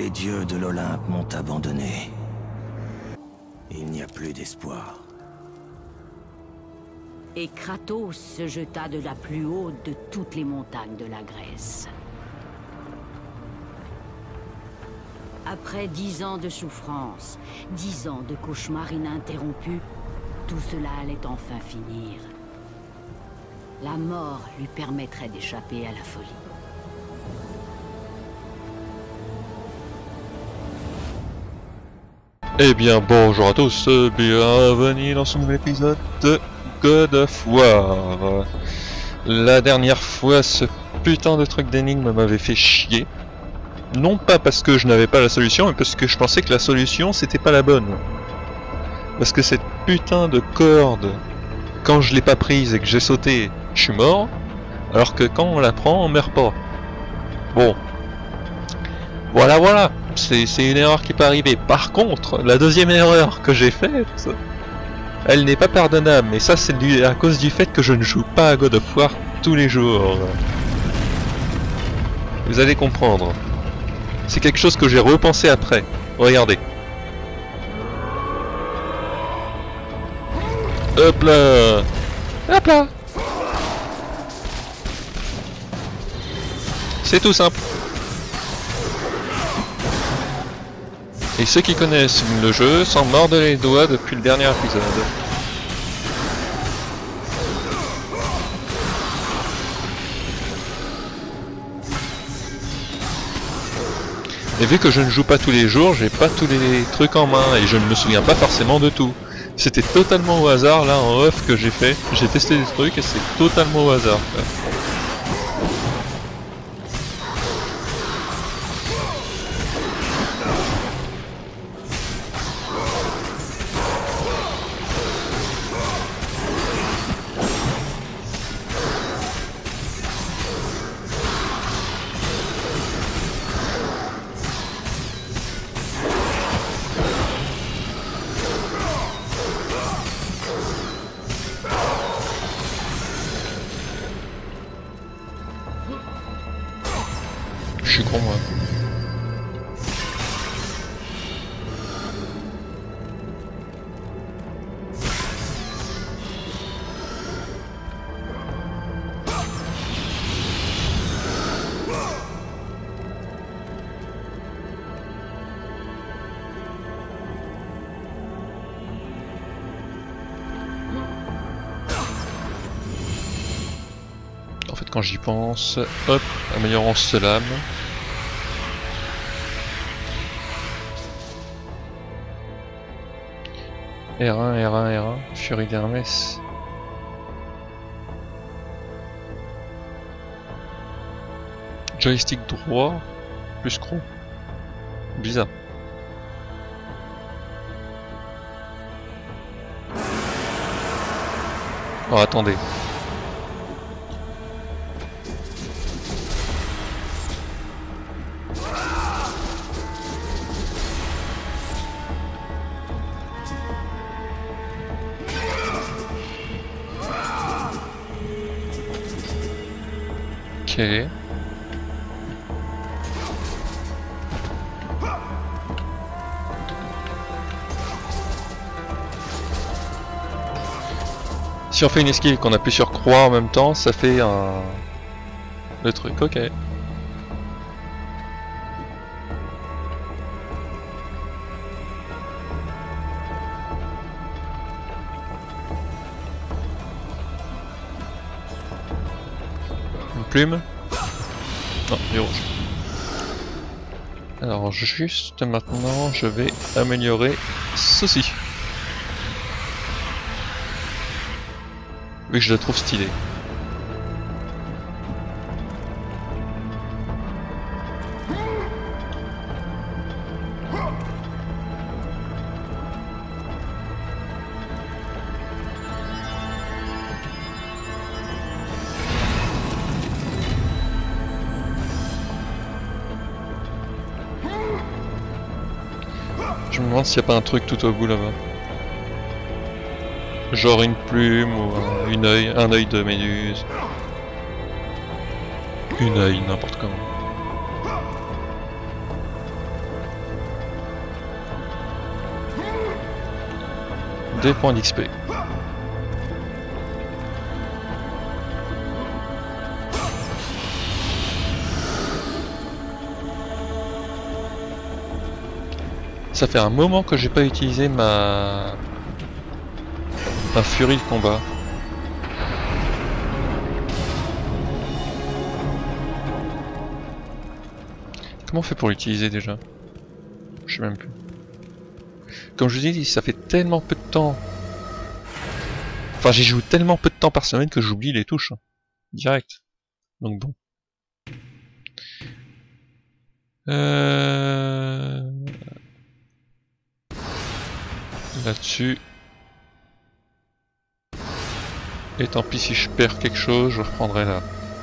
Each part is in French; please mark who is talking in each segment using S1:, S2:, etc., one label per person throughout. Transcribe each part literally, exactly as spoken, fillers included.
S1: les dieux de l'Olympe m'ont abandonné. Il n'y a plus d'espoir.
S2: Et Kratos se jeta de la plus haute de toutes les montagnes de la Grèce. Après dix ans de souffrance, dix ans de cauchemars ininterrompus, tout cela allait enfin finir. La mort lui permettrait d'échapper à la folie.
S3: Eh bien bonjour à tous, bienvenue dans ce nouvel épisode de God of War. La dernière fois, ce putain de truc d'énigme m'avait fait chier. Non pas parce que je n'avais pas la solution, mais parce que je pensais que la solution c'était pas la bonne. Parce que cette putain de corde, quand je l'ai pas prise et que j'ai sauté, je suis mort. Alors que quand on la prend, on meurt pas. Bon. Voilà voilà. C'est une erreur qui peut arriver. Par contre, la deuxième erreur que j'ai faite, elle n'est pas pardonnable, mais ça c'est à cause du fait que je ne joue pas à God of War tous les jours. Vous allez comprendre. C'est quelque chose que j'ai repensé après. Regardez. Hop là. Hop là. C'est tout simple. Et ceux qui connaissent le jeu s'en mordent les doigts depuis le dernier épisode. Et vu que je ne joue pas tous les jours, j'ai pas tous les trucs en main et je ne me souviens pas forcément de tout. C'était totalement au hasard là en off que j'ai fait. J'ai testé des trucs et c'est totalement au hasard. Quoi. Je suis con moi. En fait quand j'y pense, hop, améliorons ce lame. R un, R un, R un, Furie d'Hermès. Joystick droit, plus croc. Bizarre. Oh, attendez. Ok. Si on fait une esquive qu'on appuie sur croix en même temps, ça fait un... le truc, ok. Plume. Non, il est rouge. Alors juste maintenant je vais améliorer ceci. Vu que je le trouve stylé. Je me demande s'il n'y a pas un truc tout au bout là-bas. Genre une plume ou un, une œil, un œil de méduse. Une œil, n'importe comment. des points d'X P. Ça fait un moment que j'ai pas utilisé ma... ma furie de combat. Comment on fait pour l'utiliser déjà? Je sais même plus. Comme je vous dis, ça fait tellement peu de temps. Enfin, j'y joue tellement peu de temps par semaine que j'oublie les touches. Direct. Donc bon. Euh... Là-dessus. Et tant pis si je perds quelque chose, je reprendrai là.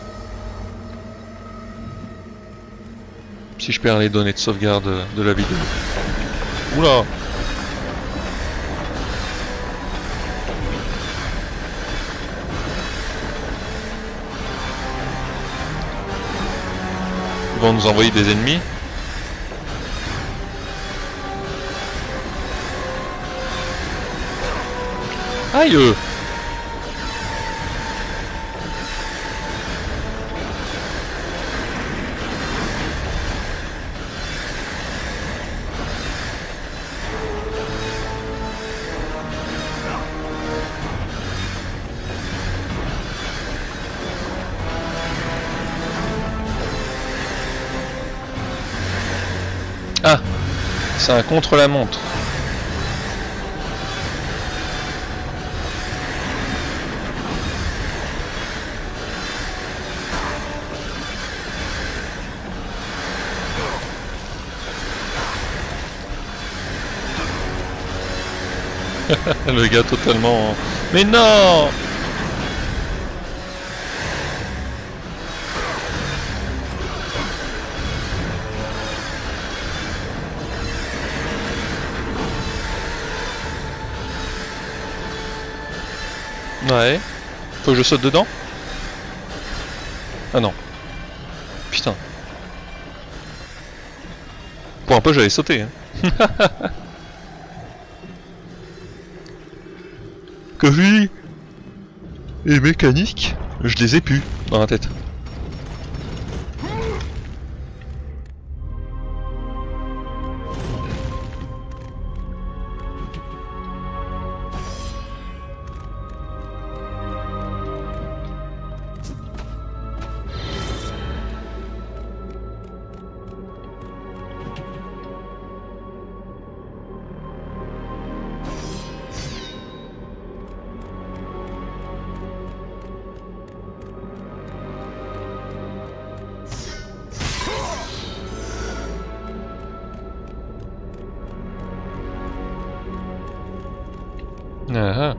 S3: Si je perds les données de sauvegarde de la vidéo. Oula! Ils vont nous envoyer des ennemis. Aïe! Ah! C'est un contre-la-montre. Le gars totalement... Mais non! Ouais. Faut que je saute dedans? Ah non. Putain. Pour un peu j'avais sauté. Hein. Coffee et mécanique, je les ai plus dans la tête. Ah ah.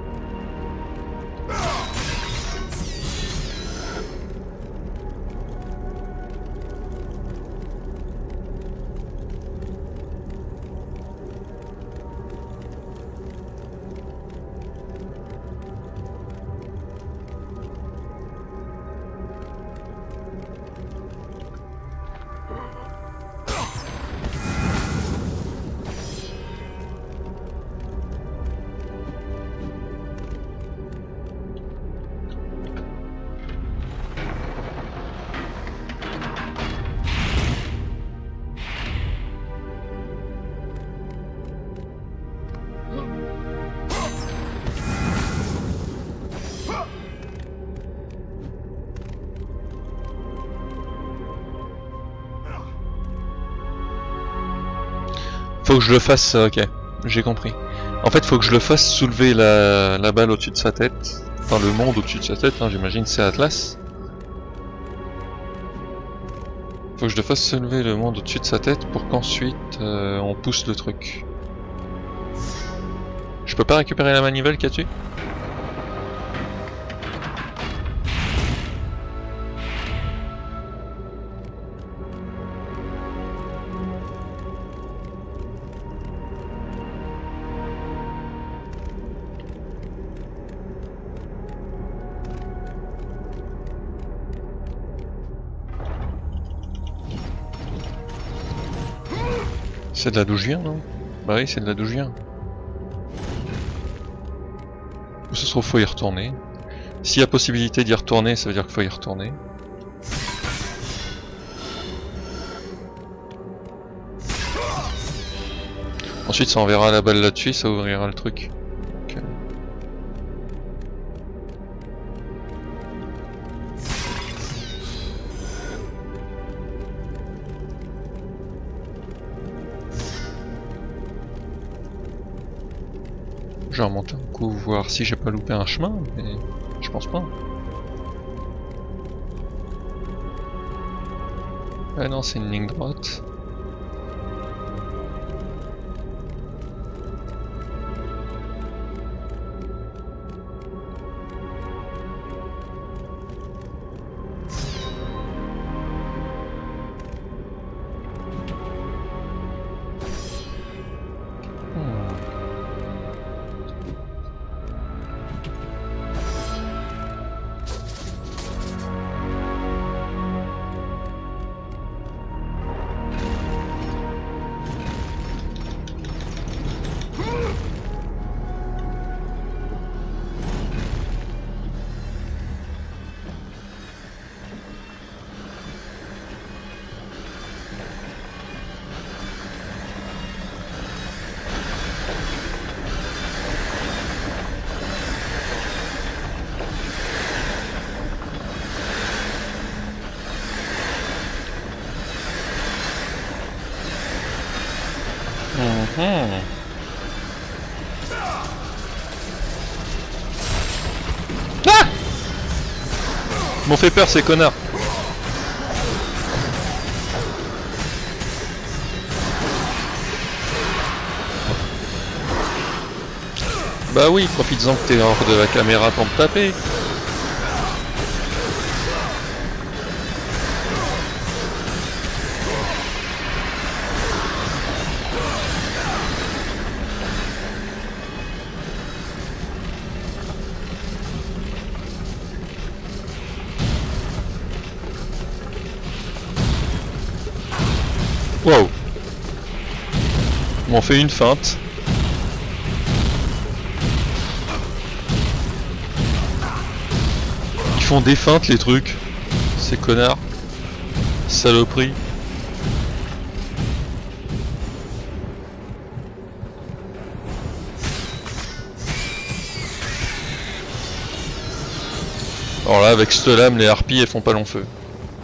S3: Faut que je le fasse, ok, j'ai compris. En fait, faut que je le fasse soulever la, la balle au-dessus de sa tête. Enfin, le monde au-dessus de sa tête, hein, j'imagine c'est Atlas. Faut que je le fasse soulever le monde au-dessus de sa tête pour qu'ensuite euh, on pousse le truc. Je peux pas récupérer la manivelle qu'il y a dessus ? C'est de là d'où je viens, non? Bah oui, c'est de là d'où je viens. où ça se trouve faut y retourner. S'il y a possibilité d'y retourner, ça veut dire qu'il faut y retourner. Ensuite ça enverra la balle là-dessus, ça ouvrira le truc. Okay. Je vais remonter un coup, voir si j'ai pas loupé un chemin, mais je pense pas. Ah non, c'est une ligne droite. Mmh. Ah! Ils m'ont fait peur ces connards. Bah oui, profites-en que t'es hors de la caméra pour me taper. Wow. Ils m'ont fait une feinte. Ils font des feintes les trucs. Ces connards. Saloperie. Alors là avec cette lame les harpies elles font pas long feu.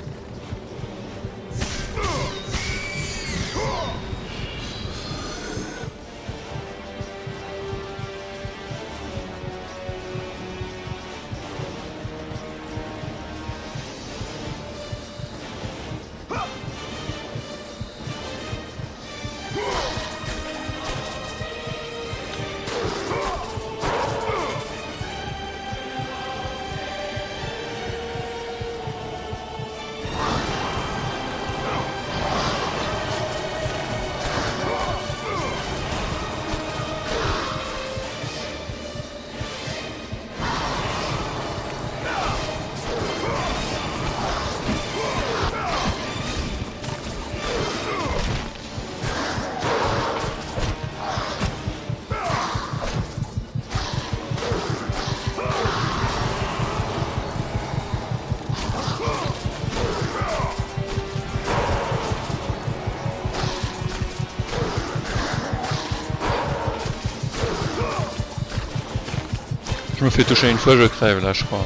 S3: Je me fais toucher une fois, je crève là, je crois.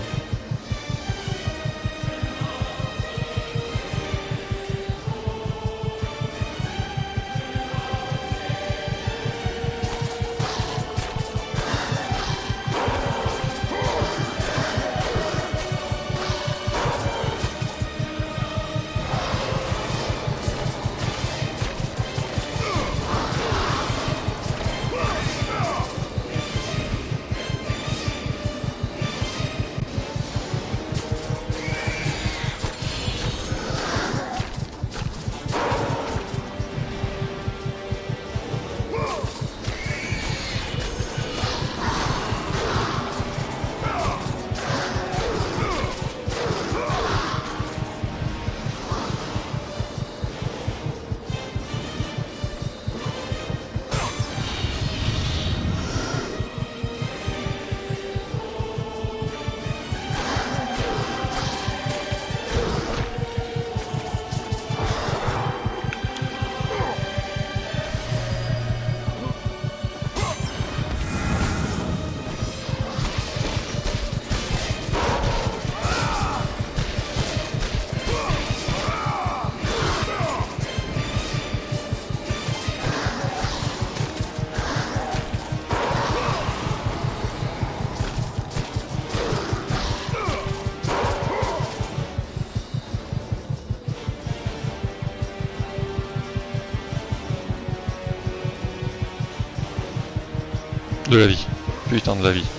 S3: De la vie. Putain de la vie.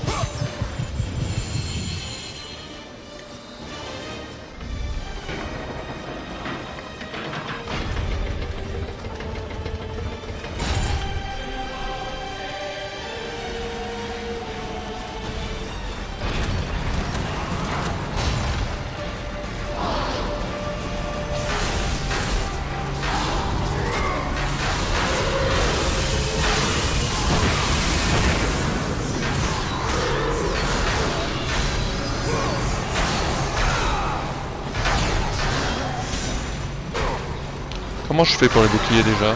S3: Comment je fais pour les boucliers déjà?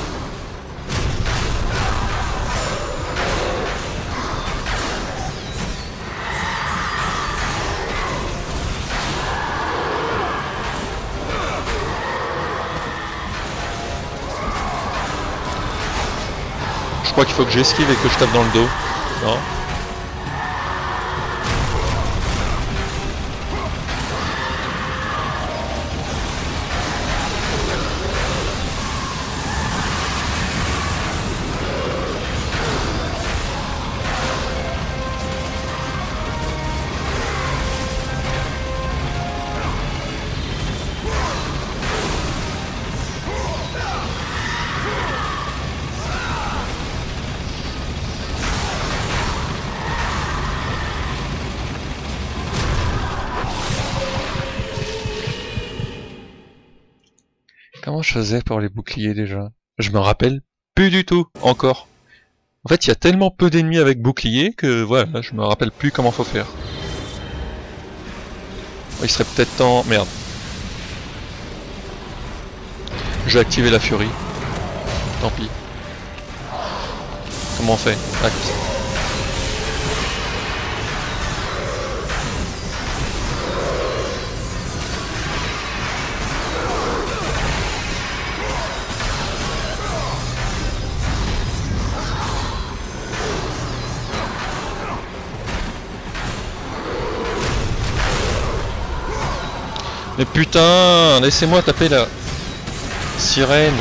S3: Je crois qu'il faut que j'esquive et que je tape dans le dos. Non? Comment je faisais pour les boucliers déjà? Je me rappelle plus du tout, encore. En fait, il y a tellement peu d'ennemis avec bouclier que voilà, je me rappelle plus comment faut faire. Il serait peut-être temps... Merde. Je vais activer la furie. Tant pis. Comment on fait? Ah, comme ça. Mais putain, laissez-moi taper la sirène.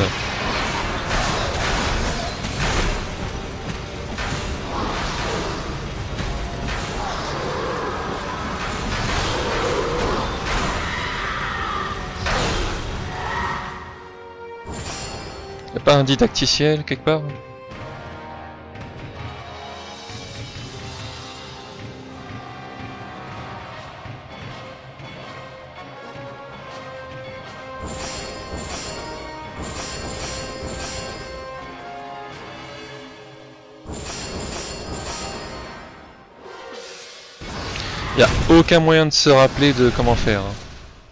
S3: Y'a pas un didacticiel quelque part? Y a aucun moyen de se rappeler de comment faire. Hein.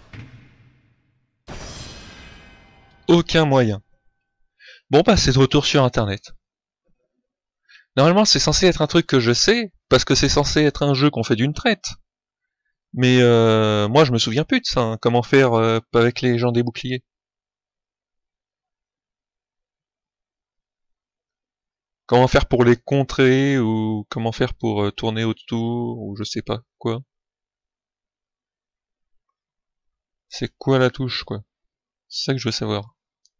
S3: Aucun moyen. Bon bah c'est de retour sur internet. Normalement c'est censé être un truc que je sais, parce que c'est censé être un jeu qu'on fait d'une traite. Mais euh, moi je me souviens plus de ça, hein. Comment faire euh, avec les gens des boucliers. Comment faire pour les contrer, ou comment faire pour euh, tourner autour, ou je sais pas quoi. C'est quoi la touche quoi? C'est ça que je veux savoir.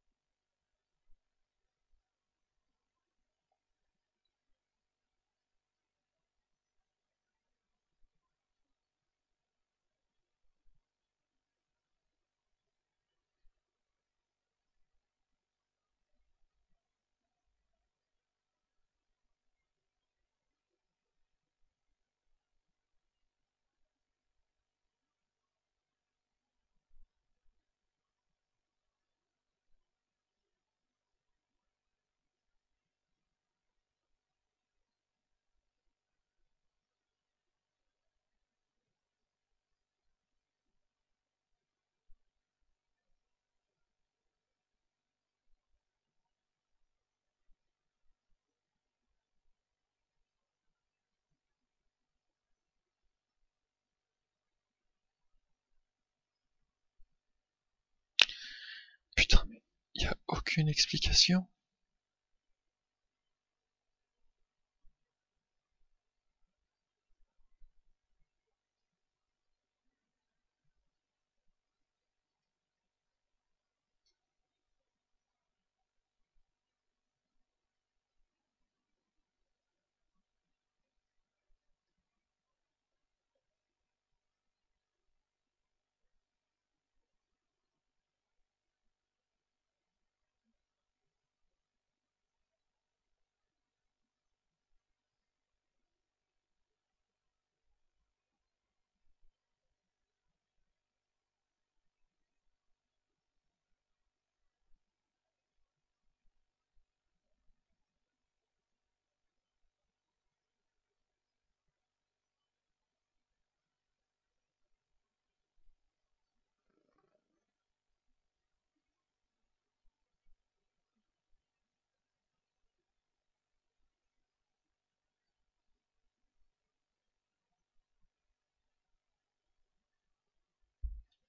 S3: Putain, mais y a aucune explication.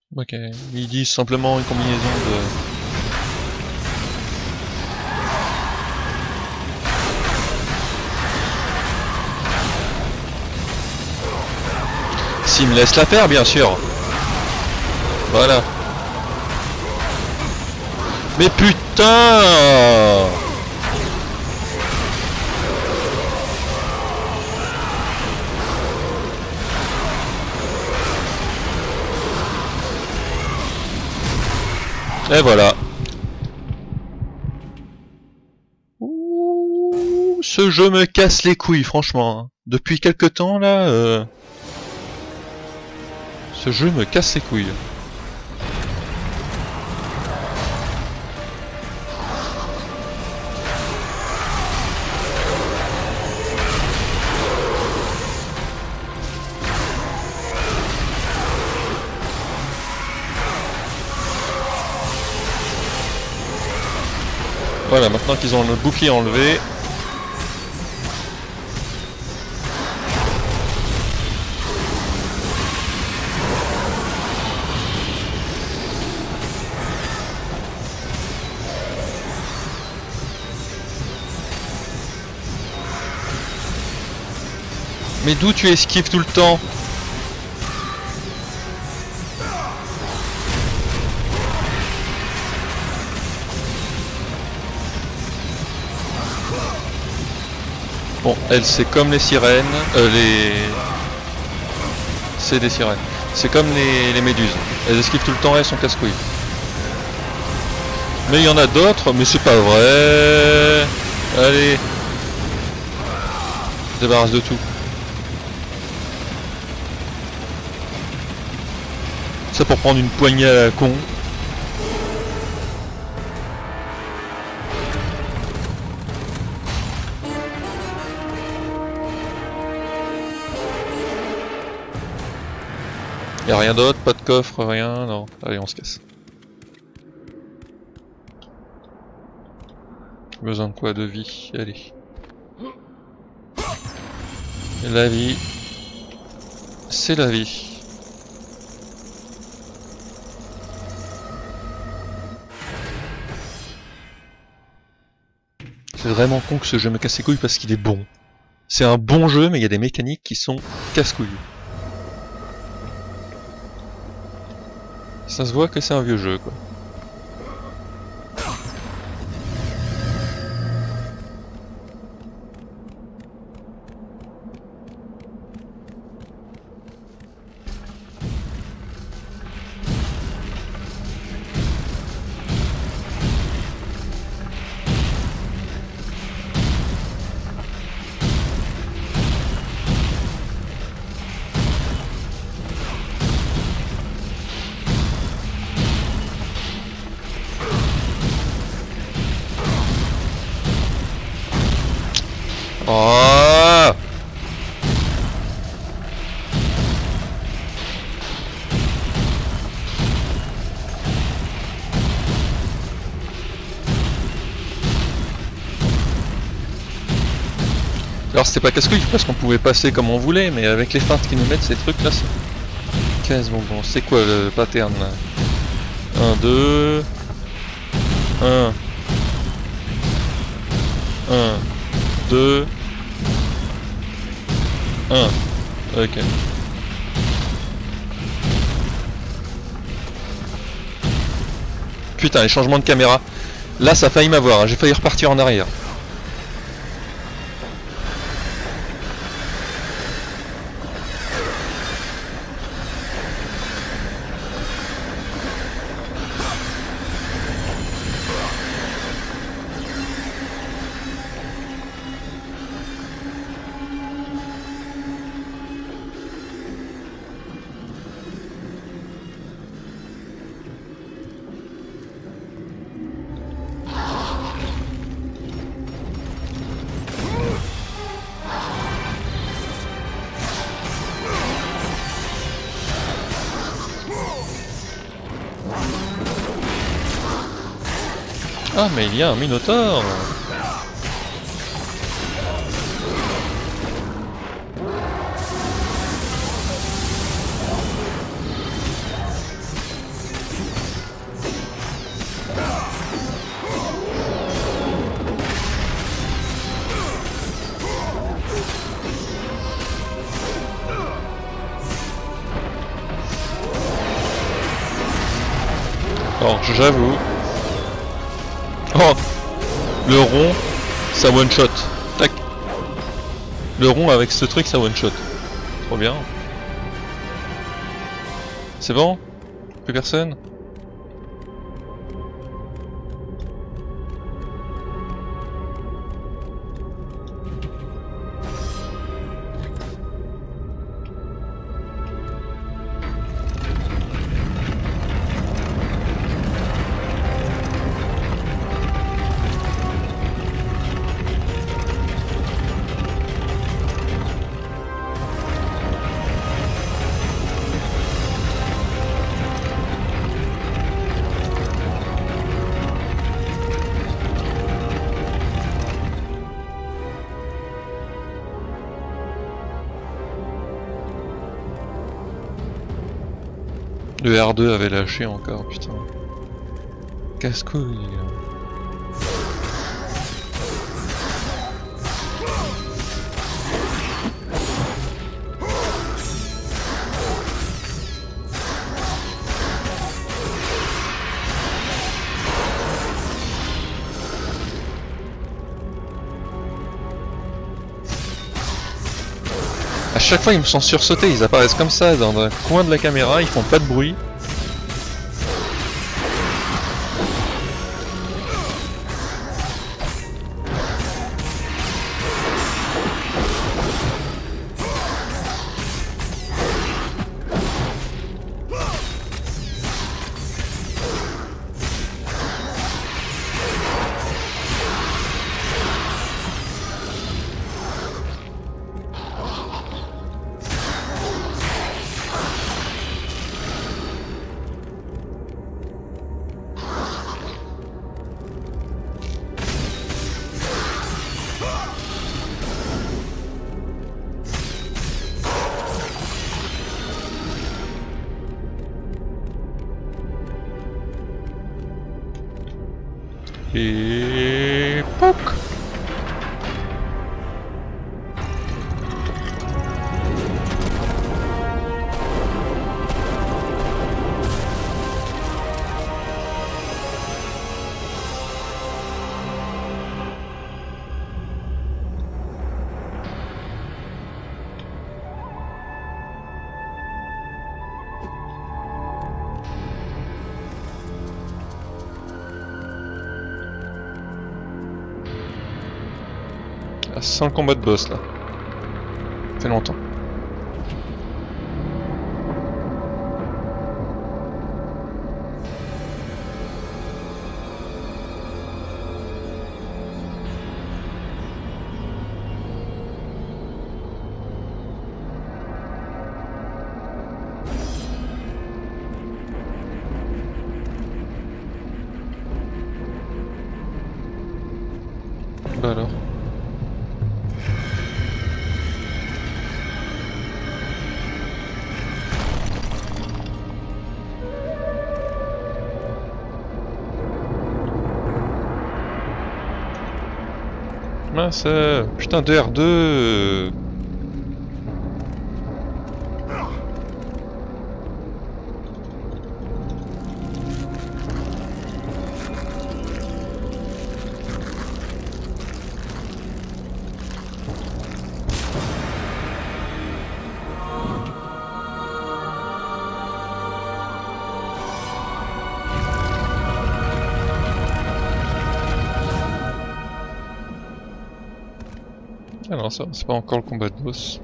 S3: Ok, ils disent simplement une combinaison de... S'il me laisse la faire, bien sûr. Voilà. Mais putain! Et voilà. Ouh, ce jeu me casse les couilles, franchement. Depuis quelque temps, là... Euh... Ce jeu me casse les couilles. Voilà, maintenant qu'ils ont le bouclier enlevé. Mais d'où tu esquives tout le temps? Bon, elle c'est comme les sirènes, euh, les... C'est des sirènes. C'est comme les, les méduses. Elles esquivent tout le temps, elles sont casse-couilles. Mais il y en a d'autres, mais c'est pas vrai. Allez. Débarrasse de tout. Ça pour prendre une poignée à la con. Y'a rien d'autre, pas de coffre, rien, non. Allez, on se casse. Besoin de quoi? De vie, allez. La vie, c'est la vie. C'est vraiment con que ce jeu me casse les couilles parce qu'il est bon. C'est un bon jeu, mais il y a des mécaniques qui sont casse-couilles. Ça se voit que c'est un vieux jeu, quoi. Oh! Alors c'était pas casse-couille parce qu'on pouvait passer comme on voulait, mais avec les feintes qui nous mettent ces trucs là, c'est... Qu'est-ce bon bon, c'est quoi le pattern là? un, deux... un... un... deux... un... Ok. Putain, les changements de caméra. Là, ça a failli m'avoir, hein. J'ai failli repartir en arrière. Ah mais il y a un minotaure. Alors j'avoue. Oh, le rond, ça one shot. Tac. Le rond avec ce truc, ça one shot. Trop bien. C'est bon? Plus personne? Le R deux avait lâché encore, putain. Casse-couille. À chaque fois ils me sont sursautés, ils apparaissent comme ça dans un coin de la caméra, ils font pas de bruit. Et... pouc. Ah, sans le combat de boss là. Ça fait longtemps. Bah alors. Mince, euh, putain de R deux. Euh... Ah non, ça, c'est pas encore le combat de boss.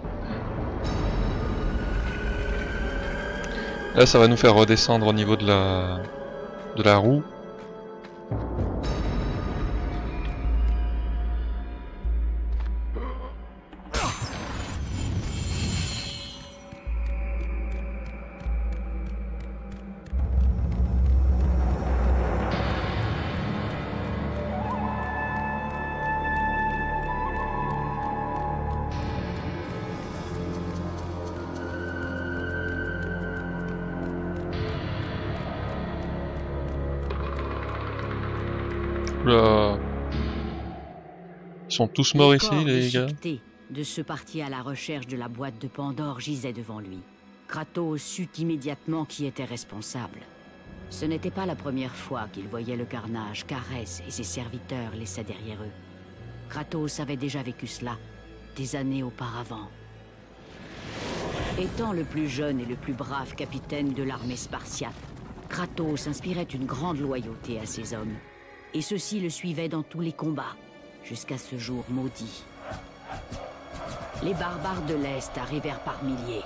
S3: Là, ça va nous faire redescendre au niveau de la de la roue. Oula. Ils sont tous morts
S2: Les
S3: ici,
S2: corps
S3: les gars.
S2: déchiquetés de ceux partis à la recherche de la boîte de Pandore gisaient devant lui. Kratos sut immédiatement qui était responsable. Ce n'était pas la première fois qu'ils voyaient le carnage qu'Arès et ses serviteurs laissaient derrière eux. Kratos avait déjà vécu cela, des années auparavant. Étant le plus jeune et le plus brave capitaine de l'armée spartiate, Kratos inspirait une grande loyauté à ses hommes. Et ceux-ci le suivaient dans tous les combats, jusqu'à ce jour maudit. Les barbares de l'Est arrivèrent par milliers.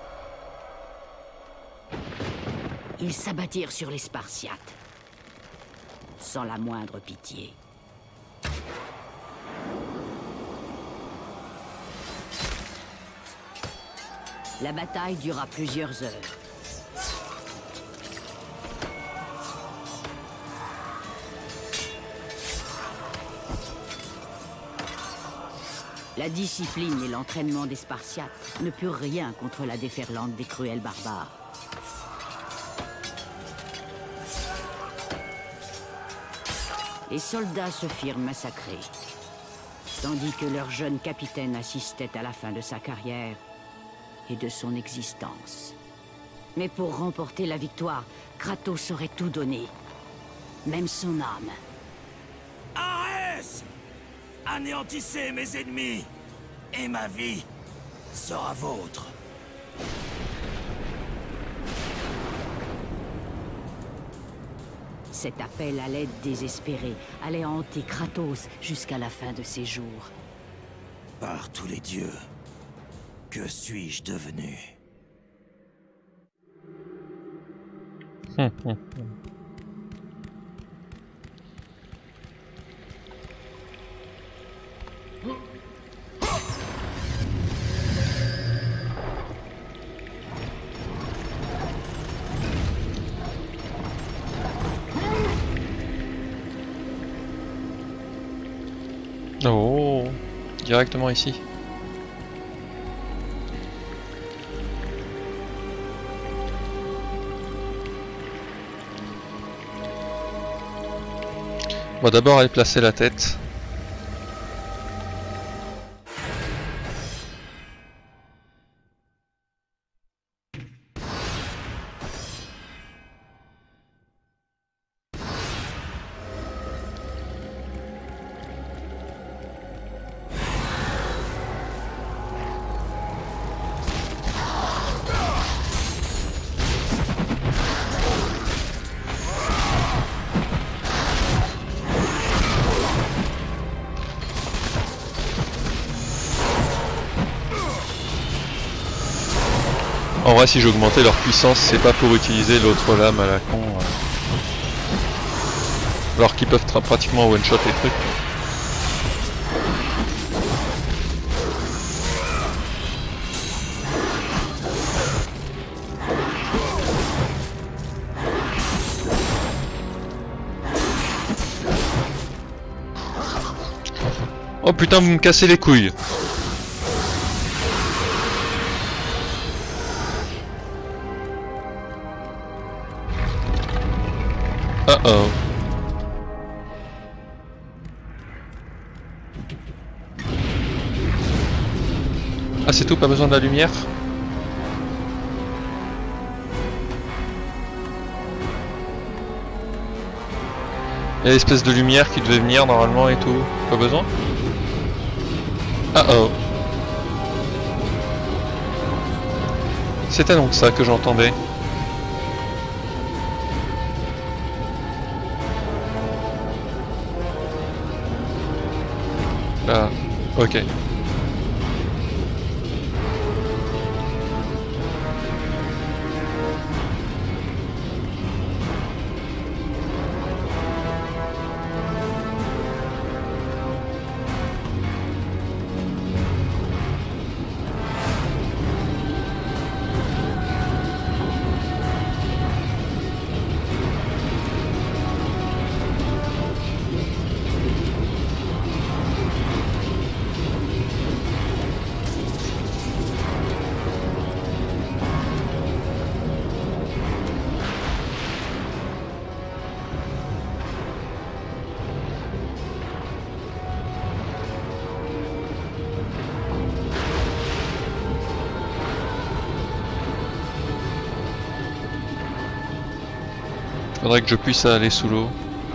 S2: Ils s'abattirent sur les Spartiates, sans la moindre pitié. La bataille dura plusieurs heures. La discipline et l'entraînement des Spartiates ne purent rien contre la déferlante des cruels barbares. Les soldats se firent massacrer, tandis que leur jeune capitaine assistait à la fin de sa carrière et de son existence. Mais pour remporter la victoire, Kratos aurait tout donné, même son âme.
S1: Arès! Anéantissez mes ennemis, et ma vie sera vôtre.
S2: Cet appel à l'aide désespérée allait hanter Kratos jusqu'à la fin de ses jours.
S1: Par tous les dieux, que suis-je devenu?
S3: Hum, hum, hum. Oh, directement ici. On va d'abord aller placer la tête. En vrai, si j'augmentais leur puissance, c'est pas pour utiliser l'autre lame à la con. Euh... Alors qu'ils peuvent pratiquement one-shot les trucs. Oh putain, vous me cassez les couilles. Uh oh. Ah, c'est tout, pas besoin de la lumière? Il y a l'espèce de lumière qui devait venir normalement et tout. Pas besoin? Uh oh. C'était donc ça que j'entendais. Ah, ok. Faudrait que je puisse aller sous l'eau.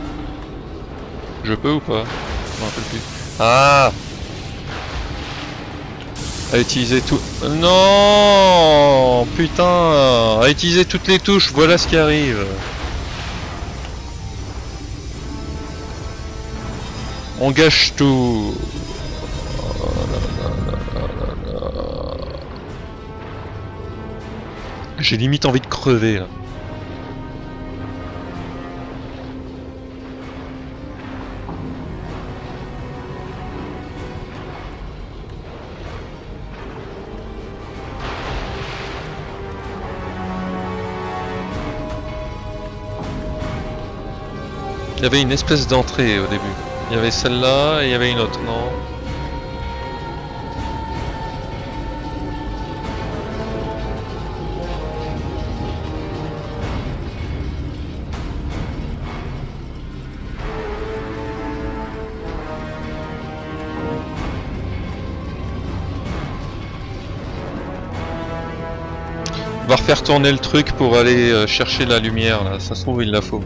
S3: Je peux ou pas? Je m'en rappelle plus. Ah! À utiliser tout... Non! Putain! À utiliser toutes les touches, voilà ce qui arrive. On gâche tout. J'ai limite envie de crever là. Il y avait une espèce d'entrée au début. Il y avait celle-là et il y avait une autre, non? On va refaire tourner le truc pour aller euh, chercher la lumière là, ça se trouve il la faut.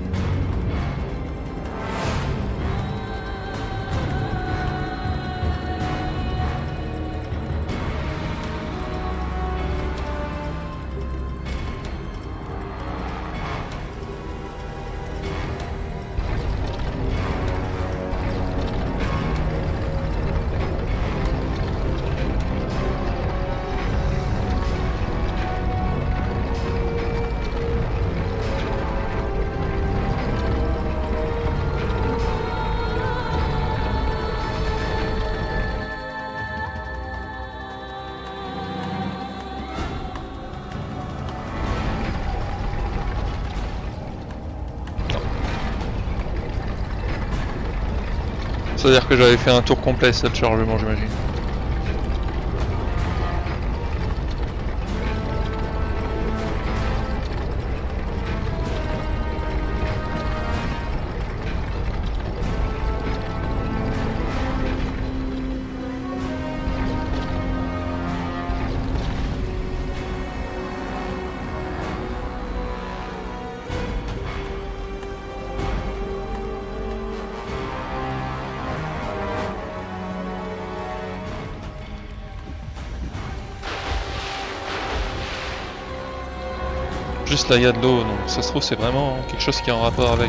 S3: C'est-à-dire que j'avais fait un tour complet ça de chargement, j'imagine. Juste là il y a de l'eau, donc ça se trouve c'est vraiment quelque chose qui est en rapport avec.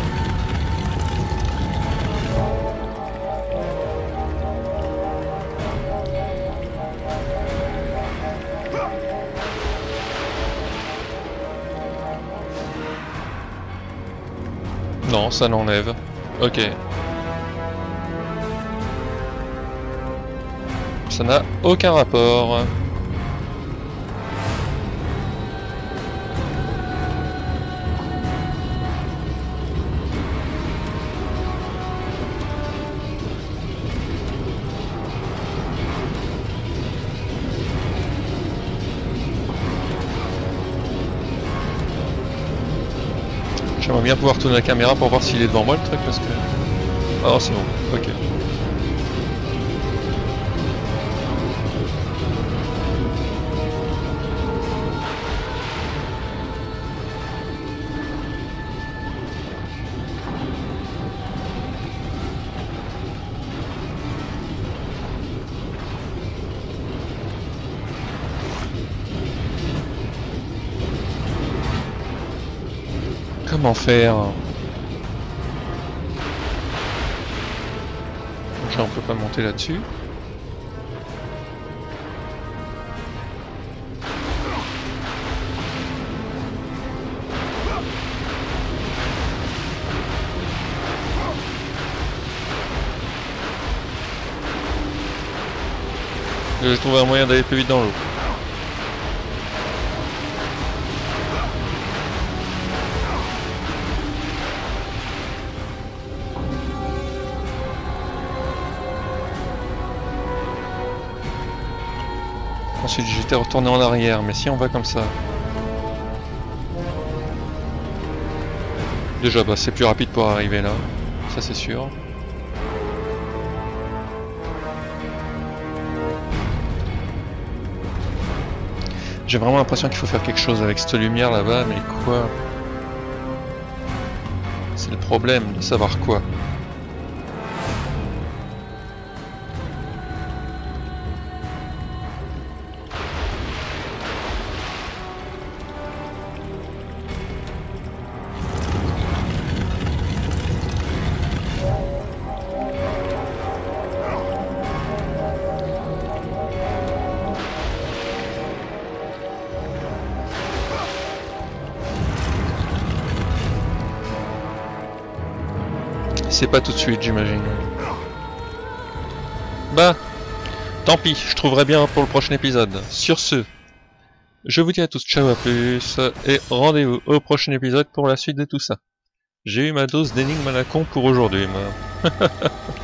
S3: Non, ça l'enlève. Ok. Ça n'a aucun rapport. J'aimerais bien pouvoir tourner la caméra pour voir s'il est devant moi le truc parce que... Ah c'est bon, ok. Comment faire? Donc là on peut pas monter là-dessus. J'ai trouvé un moyen d'aller plus vite dans l'eau. Ensuite j'étais retourné en arrière, mais si on va comme ça... Déjà bah c'est plus rapide pour arriver là, ça c'est sûr. J'ai vraiment l'impression qu'il faut faire quelque chose avec cette lumière là-bas, mais quoi? C'est le problème de savoir quoi. C'est pas tout de suite, j'imagine. Bah, tant pis, je trouverai bien pour le prochain épisode. Sur ce, je vous dis à tous ciao, à plus, et rendez-vous au prochain épisode pour la suite de tout ça. J'ai eu ma dose d'énigmes à la con pour aujourd'hui, moi.